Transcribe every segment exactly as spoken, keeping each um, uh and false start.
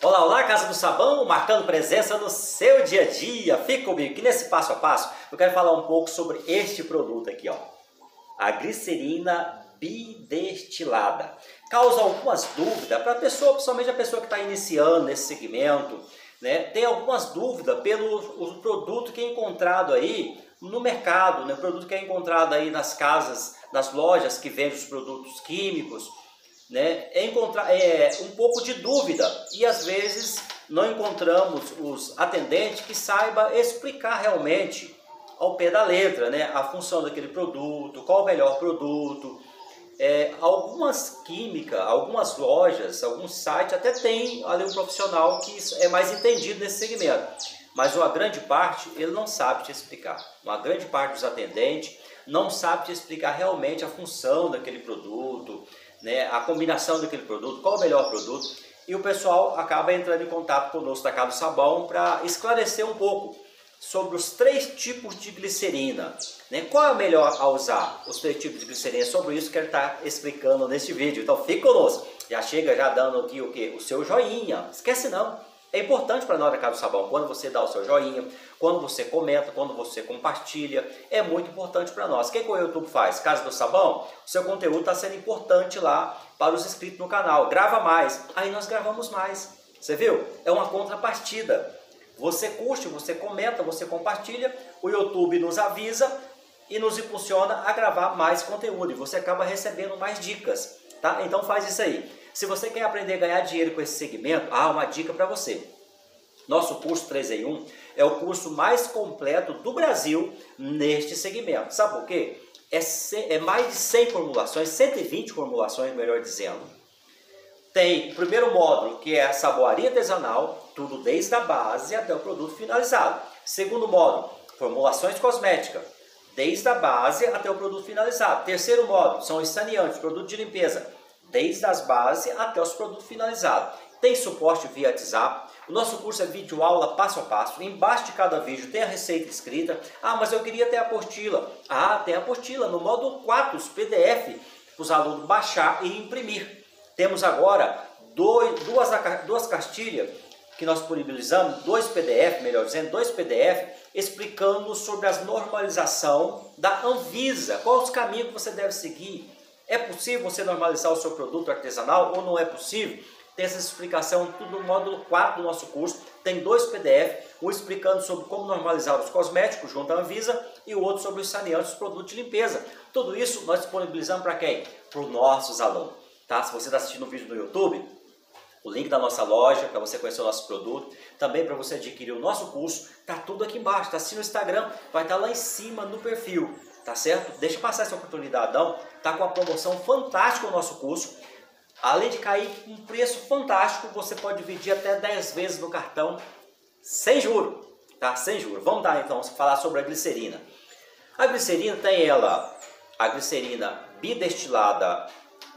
Olá, olá, Casa do Sabão, marcando presença no seu dia a dia. Fica comigo que nesse passo a passo eu quero falar um pouco sobre este produto aqui, ó. A glicerina bidestilada. Causa algumas dúvidas para a pessoa, principalmente a pessoa que está iniciando nesse segmento, né? Tem algumas dúvidas pelo o produto que é encontrado aí no mercado, né? O produto que é encontrado aí nas casas, nas lojas que vendem os produtos químicos, né? É encontrar é, um pouco de dúvida e às vezes não encontramos os atendentes que saiba explicar realmente ao pé da letra, né? A função daquele produto, qual o melhor produto. É, algumas químicas, algumas lojas, alguns sites até tem ali um profissional que é mais entendido nesse segmento, mas uma grande parte ele não sabe te explicar. Uma grande parte dos atendentes não sabe te explicar realmente a função daquele produto, né, a combinação daquele produto, qual o melhor produto, e o pessoal acaba entrando em contato conosco da Casa do Sabão para esclarecer um pouco sobre os três tipos de glicerina, né? Qual é o melhor a usar? Os três tipos de glicerina, sobre isso que ele está explicando neste vídeo. Então fique conosco, já chega já dando aqui o que? O seu joinha, esquece não. É importante para nós da Casa do Sabão, quando você dá o seu joinha, quando você comenta, quando você compartilha, é muito importante para nós. O que, que o YouTube faz? Casa do Sabão, o seu conteúdo está sendo importante lá para os inscritos no canal. Grava mais, aí nós gravamos mais. Você viu? É uma contrapartida. Você curte, você comenta, você compartilha, o YouTube nos avisa e nos impulsiona a gravar mais conteúdo. E você acaba recebendo mais dicas, tá? Então faz isso aí. Se você quer aprender a ganhar dinheiro com esse segmento, há uma dica para você. Nosso curso três em um é o curso mais completo do Brasil neste segmento. Sabe por quê? É, é mais de cem formulações, cento e vinte formulações, melhor dizendo. Tem o primeiro módulo, que é a saboaria artesanal, tudo desde a base até o produto finalizado. Segundo módulo, formulações cosméticas, desde a base até o produto finalizado. Terceiro módulo, são os saneantes, produto de limpeza, desde as bases até os produtos finalizados. Tem suporte via WhatsApp. O nosso curso é vídeo aula passo a passo. Embaixo de cada vídeo tem a receita escrita. Ah, mas eu queria ter a apostila. Ah, tem a apostila no módulo quatro, os P D F, para os alunos baixar e imprimir. Temos agora dois, duas, duas cartilhas que nós disponibilizamos, dois P D F, melhor dizendo, dois P D F, explicando sobre a normalização da Anvisa. Quais os caminhos que você deve seguir? É possível você normalizar o seu produto artesanal ou não é possível? Tem essa explicação tudo no módulo quatro do nosso curso. Tem dois P D F, um explicando sobre como normalizar os cosméticos junto à Anvisa e o outro sobre os saneantes, os produtos de limpeza. Tudo isso nós disponibilizamos para quem? Para os nossos alunos. Tá? Se você está assistindo o vídeo no YouTube, o link da nossa loja para você conhecer o nosso produto, também para você adquirir o nosso curso, tá tudo aqui embaixo, tá assim no Instagram, vai estar lá em cima no perfil, tá certo? Deixa passar essa oportunidade, não. Tá com uma promoção fantástica o nosso curso. Além de cair um preço fantástico, você pode dividir até dez vezes no cartão sem juro, tá? Sem juro. Vamos dar então falar sobre a glicerina. A glicerina tem ela, a glicerina bidestilada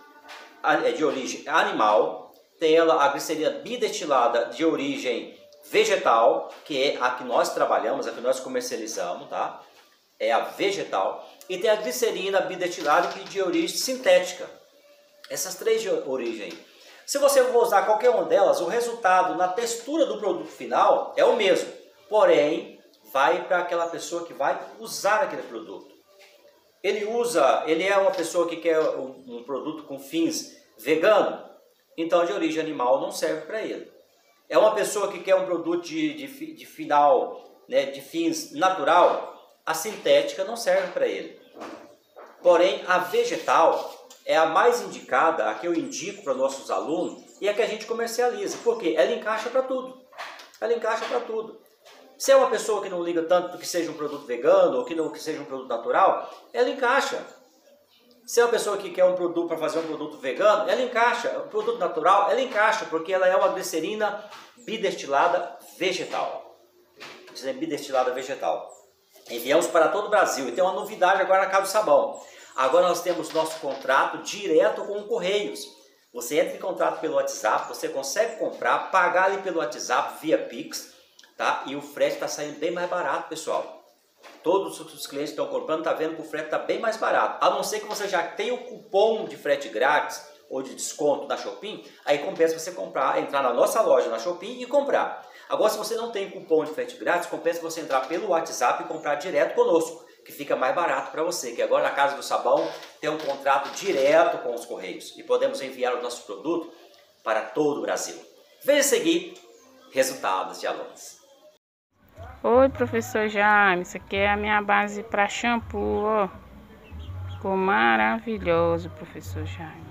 de origem animal, tem ela a glicerina bidestilada de origem vegetal, que é a que nós trabalhamos, a que nós comercializamos, tá? É a vegetal. E tem a glicerina bidestilada que é de origem sintética. Essas três de origem. Se você for usar qualquer uma delas, o resultado na textura do produto final é o mesmo. Porém, vai para aquela pessoa que vai usar aquele produto. Ele usa, ele é uma pessoa que quer um, um produto com fins vegano, então de origem animal não serve para ele. É uma pessoa que quer um produto de, de, de final, né, de fins natural, a sintética não serve para ele. Porém, a vegetal é a mais indicada, a que eu indico para nossos alunos e a que a gente comercializa, porque ela encaixa para tudo. Ela encaixa para tudo. Se é uma pessoa que não liga tanto que seja um produto vegano ou que não que seja um produto natural, ela encaixa. Se é uma pessoa que quer um produto para fazer um produto vegano, ela encaixa. Um produto natural, ela encaixa, porque ela é uma glicerina bidestilada vegetal. Glicerina bidestilada vegetal. Enviamos para todo o Brasil. E tem uma novidade agora na Casa do Sabão. Agora nós temos nosso contrato direto com o Correios. Você entra em contato pelo WhatsApp, você consegue comprar, pagar ali pelo WhatsApp via Pix, tá? E o frete está saindo bem mais barato, pessoal. Todos os clientes que estão comprando estão vendo que o frete está bem mais barato. A não ser que você já tenha o cupom de frete grátis ou de desconto na Shopee, aí compensa você comprar, entrar na nossa loja na Shopee e comprar. Agora, se você não tem cupom de frete grátis, compensa você entrar pelo WhatsApp e comprar direto conosco, que fica mais barato para você, que agora na Casa do Sabão tem um contrato direto com os Correios e podemos enviar o nosso produto para todo o Brasil. Venha seguir resultados de alunos. Oi, professor Jaime, isso aqui é a minha base para shampoo, ó. Ficou maravilhoso, professor Jaime.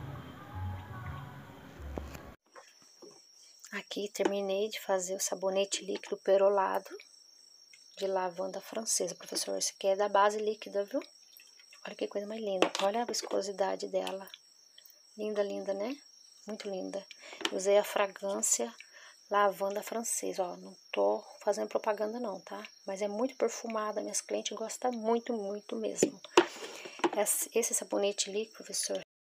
Aqui terminei de fazer o sabonete líquido perolado de lavanda francesa, professor. Esse aqui é da base líquida, viu? Olha que coisa mais linda. Olha a viscosidade dela. Linda, linda, né? Muito linda. Usei a fragrância lavanda francesa, ó. Não tô fazendo propaganda não, tá? Mas é muito perfumada. Minhas clientes gostam muito, muito mesmo. Esse sabonete líquido, professor.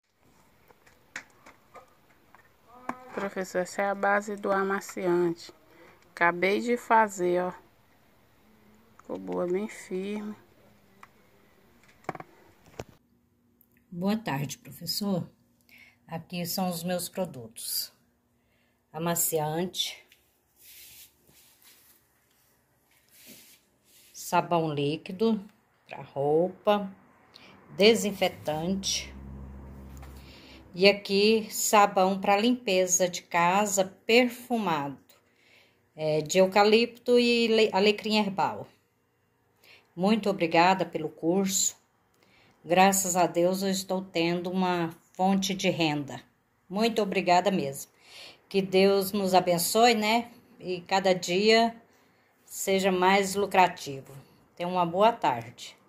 Professor, essa é a base do amaciante. Acabei de fazer, ó. Ficou boa, bem firme. Boa tarde, professor. Aqui são os meus produtos. Amaciante, sabão líquido para roupa, desinfetante e aqui sabão para limpeza de casa perfumado, é, de eucalipto e alecrim herbal. Muito obrigada pelo curso. Graças a Deus eu estou tendo uma fonte de renda. Muito obrigada mesmo. Que Deus nos abençoe, né? E cada dia seja mais lucrativo. Tenha uma boa tarde.